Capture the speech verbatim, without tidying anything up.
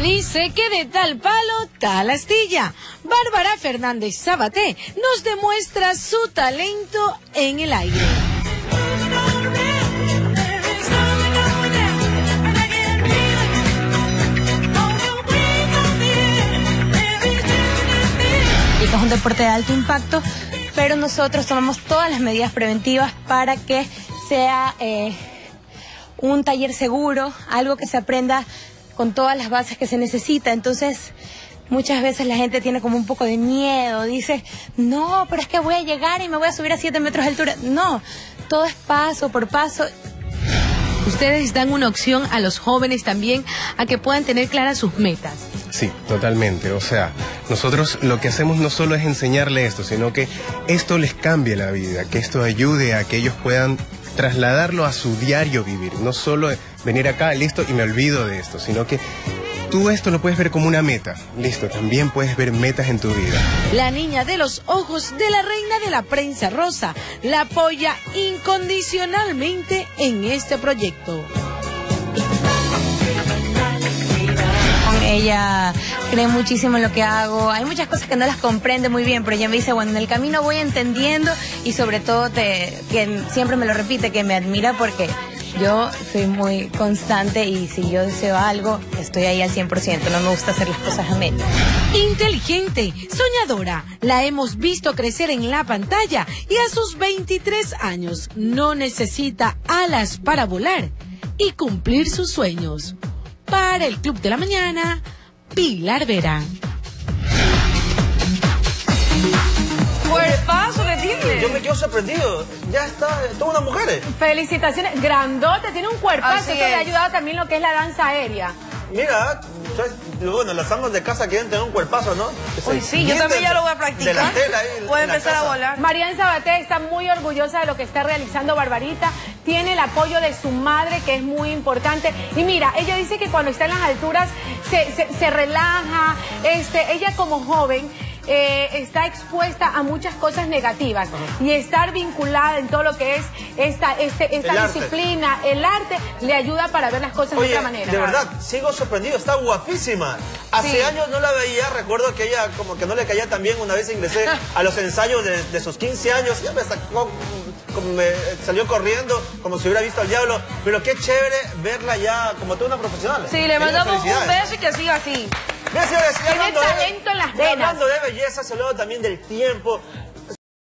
Dice que de tal palo, tal astilla. Bárbara Fernández Sabaté nos demuestra su talento en el aire. Es un deporte de alto impacto, pero nosotros tomamos todas las medidas preventivas para que sea eh, un taller seguro, algo que se aprenda con todas las bases que se necesita. Entonces, muchas veces la gente tiene como un poco de miedo, dice, no, pero es que voy a llegar y me voy a subir a siete metros de altura. No, todo es paso por paso. Ustedes dan una opción a los jóvenes también a que puedan tener claras sus metas. Sí, totalmente. O sea, nosotros lo que hacemos no solo es enseñarle esto, sino que esto les cambie la vida, que esto ayude a que ellos puedan trasladarlo a su diario vivir. No solo venir acá, listo, y me olvido de esto, sino que tú esto lo puedes ver como una meta. Listo, también puedes ver metas en tu vida. La niña de los ojos de la reina de la prensa rosa la apoya incondicionalmente en este proyecto. Ella cree muchísimo en lo que hago. Hay muchas cosas que no las comprende muy bien, pero ella me dice, bueno, en el camino voy entendiendo y sobre todo te, que siempre me lo repite, que me admira porque yo soy muy constante y si yo deseo algo, estoy ahí al cien por ciento. No me gusta hacer las cosas a medias. Inteligente, soñadora, la hemos visto crecer en la pantalla y a sus veintitrés años no necesita alas para volar y cumplir sus sueños. Para el Club de la Mañana, Pilar Vera. Cuerpazo que tiene. Yo me quedo sorprendido. Ya está, todas unas mujeres. Felicitaciones. Grandote, tiene un cuerpazo. Así Esto le ha es. ayudado también lo que es la danza aérea. Mira, ¿sabes? Bueno, las amas de casa quieren tener un cuerpazo, ¿no? Uy, sí, yo también ya lo voy a practicar. De la tela ahí, Puede en la empezar a casa. volar. Marian Sabaté está muy orgullosa de lo que está realizando Barbarita. Tiene el apoyo de su madre, que es muy importante. Y mira, ella dice que cuando está en las alturas se, se, se relaja. Este, ella como joven eh, está expuesta a muchas cosas negativas. Uh-huh. Y estar vinculada en todo lo que es esta, este, esta El disciplina, arte. el arte, le ayuda para ver las cosas Oye, de otra manera. de verdad, sigo sorprendido, está guapísima. Hace Sí. años no la veía, recuerdo que ella como que no le caía tan bien. Una vez ingresé a los ensayos de, de sus quince años, ya me sacó, como me salió corriendo, como si hubiera visto al diablo. Pero qué chévere verla ya como toda una profesional. Sí, le mandamos un beso y que siga así. Bien, señores, y Tiene hablando de- talento en las y venas. hablando de belleza, se hablaba también del tiempo.